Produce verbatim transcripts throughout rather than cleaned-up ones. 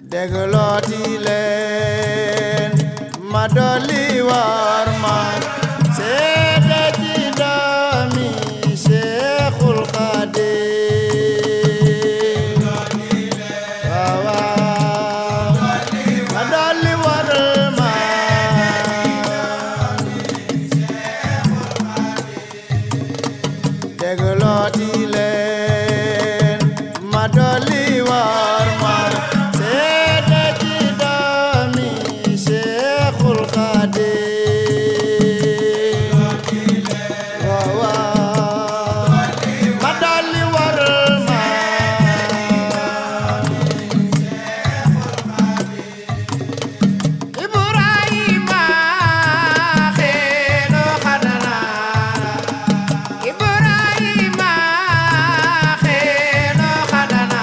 déglooti leen ma dolli war ma seede ci doomi Seexul Xaadim waaw waaw ma dolli war ma déglooti leen ma dolli war ma seede ci doomi Seexul Xaadim waaw waaw ma dolli war ma Ibrahima xeeno xadana Ibrahima xeeno xadana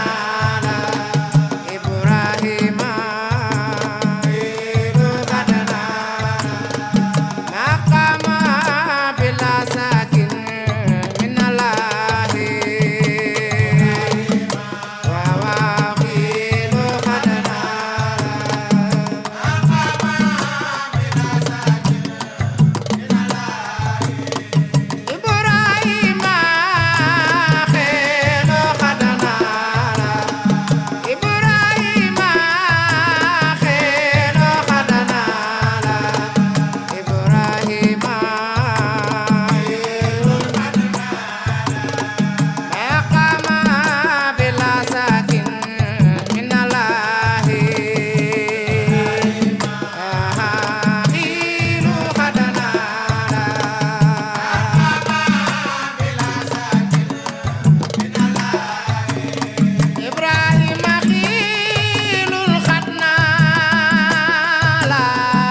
Ibrahima xeeno xadana maqama bila sakin minallahi waaw waaw xeeno xadana Ibrahima xeeno xadana Ibrahima xeeno xadana Ibrahima maqama bila sakin minallahi xiinu xadana Ibrahima xiilul xadna la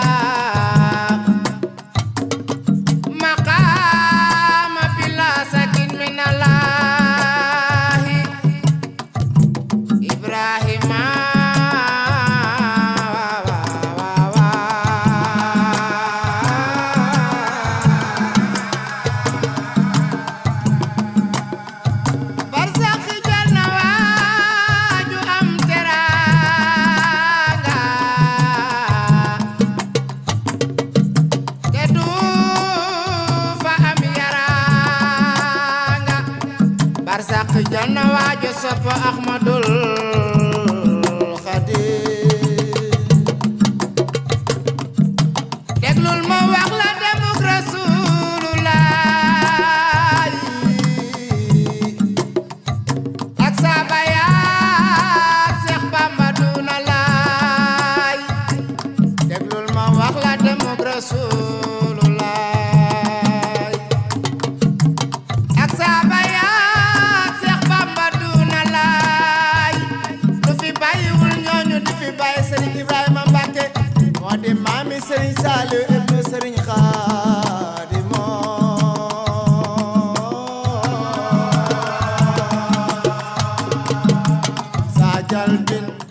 maqama bila sakin minallahi Ibrahima barzakh janna waaju am teraanga te du fa am yaraanga barzakh janna waaju sopp Ahmadul Xaadim déglul ma wax la demuk Rasulullah ak saaba yaa Seex Bamba duna laay déglul ma wax la demuk Rasulullah ak saaba yaa Seex Bamba duna laay du fi bàyyiwul ñooñu du fi bàyyi Sëriñ Ibrahima Mbàkke moo di maami Sëriñ Saaliw ibnu Sëriñ Xaadim Sajal bin